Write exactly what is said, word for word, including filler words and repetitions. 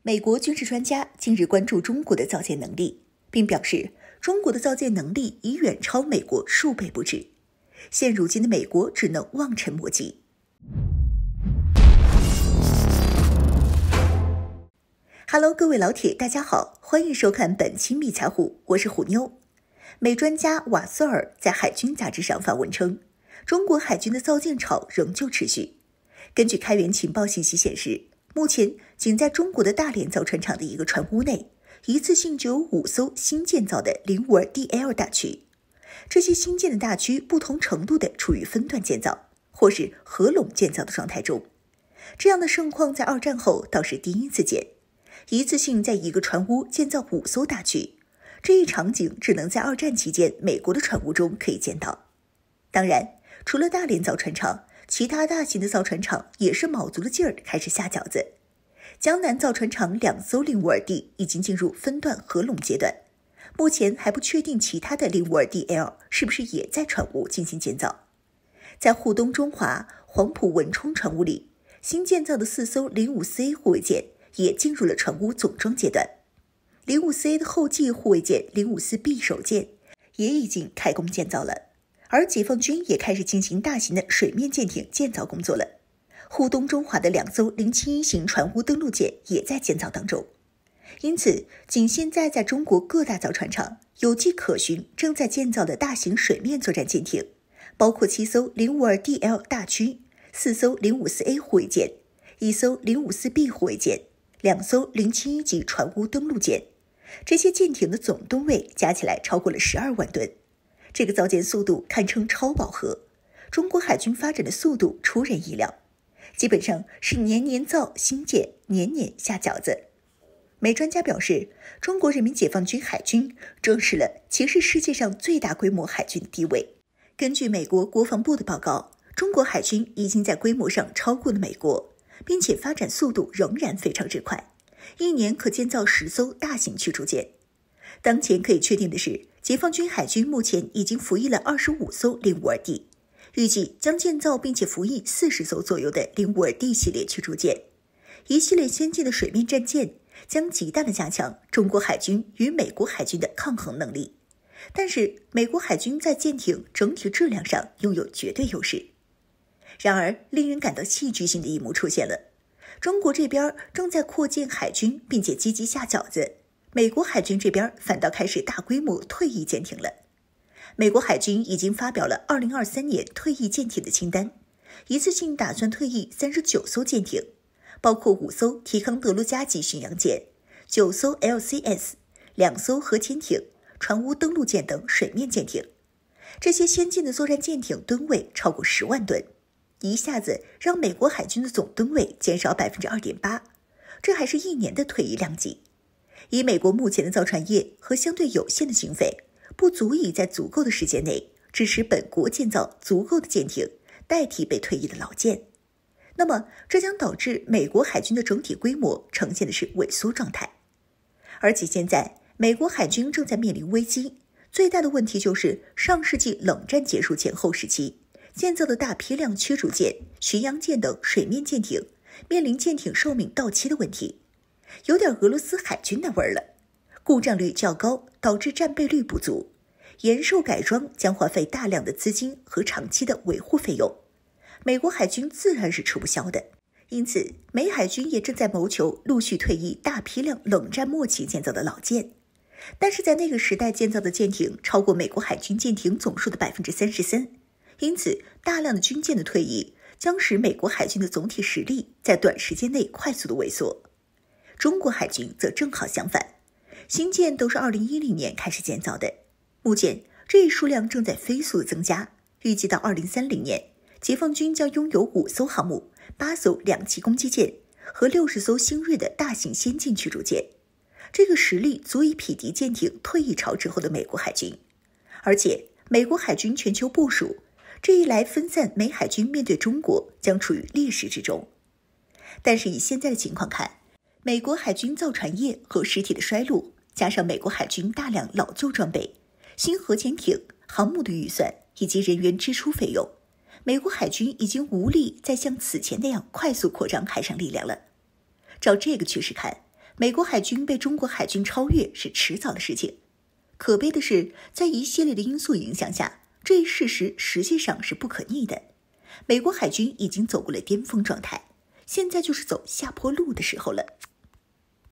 美国军事专家近日关注中国的造舰能力，并表示中国的造舰能力已远超美国数倍不止。现如今的美国只能望尘莫及。Hello， 各位老铁，大家好，欢迎收看本期密财虎，我是虎妞。美专家瓦瑟尔在海军杂志上发文称，中国海军的造舰潮仍旧持续。根据开源情报信息显示，目前仅在中国的大连造船厂的一个船坞内，一次性就有五艘新建造的零五二 D L 大驱。这些新建的大驱不同程度地处于分段建造或是合拢建造的状态中。这样的盛况在二战后倒是第一次见。一次性在一个船坞建造五艘大驱，这一场景只能在二战期间美国的船坞中可以见到。当然，除了大连造船厂，其他大型的造船厂也是卯足了劲儿开始下饺子。江南造船厂两艘零五二 D 已经进入分段合拢阶段，目前还不确定其他的零五二 D L 是不是也在船坞进行建造。在沪东中华黄埔文冲船坞里，新建造的四艘零五四 A 护卫舰也进入了船坞总装阶段。零五四 A 的后继护卫舰零五四 B 首舰也已经开工建造了，而解放军也开始进行大型的水面舰艇建造工作了。沪东中华的两艘零七一型船坞登陆舰也在建造当中。因此，仅现在在中国各大造船厂有迹可循正在建造的大型水面作战舰艇，包括七艘零五二 D L 大驱、四艘零五四 A 护卫舰、一艘零五四 B 护卫舰、两艘零七一级船坞登陆舰。这些舰艇的总吨位加起来超过了十二万吨。这个造舰速度堪称超饱和，中国海军发展的速度出人意料，基本上是年年造新舰，年年下饺子。美专家表示，中国人民解放军海军证实了其是世界上最大规模海军的地位。根据美国国防部的报告，中国海军已经在规模上超过了美国，并且发展速度仍然非常之快，一年可建造十艘大型驱逐舰。当前可以确定的是，解放军海军目前已经服役了二十五艘零五二 D， 预计将建造并且服役四十艘左右的零五二 D 系列驱逐舰。一系列先进的水面战舰将极大的加强中国海军与美国海军的抗衡能力。但是，美国海军在舰艇整体质量上拥有绝对优势。然而，令人感到戏剧性的一幕出现了。中国这边正在扩建海军，并且积极下饺子，美国海军这边反倒开始大规模退役舰艇了。美国海军已经发表了二零二三年退役舰艇的清单，一次性打算退役三十九艘舰艇，包括五艘提康德罗加级巡洋舰、九艘 L C S、两艘核潜艇、船坞登陆舰等水面舰艇。这些先进的作战舰艇吨位超过十万吨，一下子让美国海军的总吨位减少 百分之二点八， 这还是一年的退役量级。以美国目前的造船业和相对有限的经费，不足以在足够的时间内支持本国建造足够的舰艇，代替被退役的老舰。那么，这将导致美国海军的整体规模呈现的是萎缩状态。而且现在，美国海军正在面临危机，最大的问题就是上世纪冷战结束前后时期建造的大批量驱逐舰、巡洋舰等水面舰艇面临舰艇寿命到期的问题，有点俄罗斯海军那味儿了。故障率较高，导致战备率不足，延寿改装将花费大量的资金和长期的维护费用，美国海军自然是吃不消的。因此，美海军也正在谋求陆续退役大批量冷战末期建造的老舰。但是在那个时代建造的舰艇超过美国海军舰艇总数的 百分之三十三， 因此大量的军舰的退役将使美国海军的总体实力在短时间内快速的萎缩。中国海军则正好相反，新舰都是二零一零年开始建造的，目前这一数量正在飞速增加，预计到二零三零年，解放军将拥有五艘航母、八艘两栖攻击舰和六十艘新锐的大型先进驱逐舰。这个实力足以匹敌舰艇退役潮之后的美国海军。而且，美国海军全球部署，这一来分散美海军面对中国将处于劣势之中。但是以现在的情况看，美国海军造船业和实体的衰落，加上美国海军大量老旧装备、新核潜艇、航母的预算以及人员支出费用，美国海军已经无力再像此前那样快速扩张海上力量了。照这个趋势看， 美国海军被中国海军超越是迟早的事情。可悲的是，在一系列的因素影响下，这一事实实际上是不可逆的。美国海军已经走过了巅峰状态，现在就是走下坡路的时候了。